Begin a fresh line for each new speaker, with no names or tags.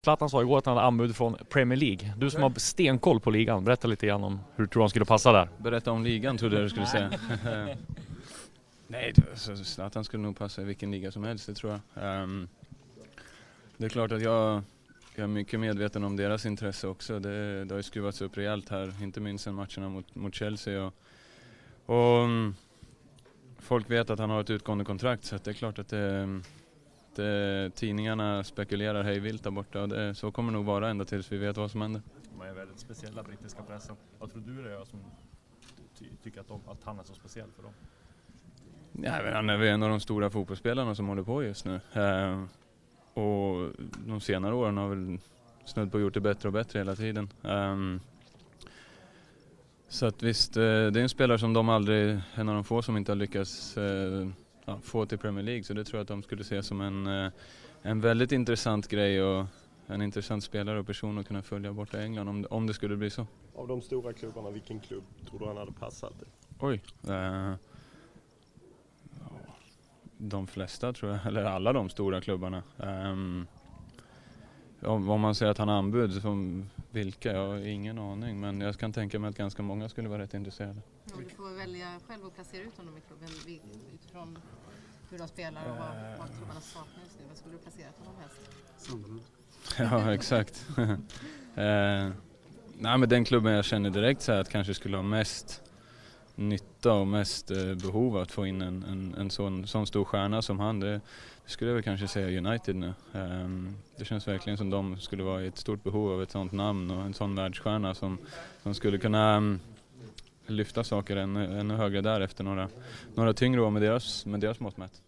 Zlatan sa igår att han hade anbud från Premier League. Du som har stenkoll på ligan, berätta lite grann om hur du tror han skulle passa där.
Berätta om ligan trodde jag du skulle säga. Nej, Zlatan skulle nog passa i vilken liga som helst, det tror jag. Det är klart att jag är mycket medveten om deras intresse också. Det har ju skruvats upp rejält här, inte minst sen matcherna mot Chelsea. Och folk vet att han har ett utgående kontrakt, så att det är klart att tidningarna spekulerar hej vilt där borta. Och så kommer det nog vara ända tills vi vet vad som händer.
De är väldigt speciella brittiska pressen. Vad tror du det är som tycker att han är så speciell för dem?
Ja, men han är väl en av de stora fotbollsspelarna som håller på just nu. Och de senare åren har väl snudd på gjort det bättre och bättre hela tiden. Så att visst, det är en spelare som de aldrig, en av de få som inte har lyckats få till Premier League. Så det tror jag att de skulle se som en väldigt intressant grej och en intressant spelare och person att kunna följa borta i England om det skulle bli så.
Av de stora klubbarna, vilken klubb tror du han hade passat i?
Oj. De flesta tror jag, eller alla de stora klubbarna. Om man säger att han har anbud, som vilka? Jag har ingen aning, men jag kan tänka mig att ganska många skulle vara rätt intresserade.
Ja, du får välja själv och placera ut honom i klubben utifrån hur de spelar och vad klubbarna saknar just nu. Vad skulle du placera honom helst?
Sunderland.
Ja, exakt. Nej, men den klubben jag känner direkt så här att kanske skulle ha mest nytta och mest behov av att få in en sån stor stjärna som han, det skulle jag väl kanske säga United nu. Det känns verkligen som de skulle vara i ett stort behov av ett sånt namn och en sån världsstjärna som skulle kunna lyfta saker ännu högre där efter några tyngre år med deras mått mätt.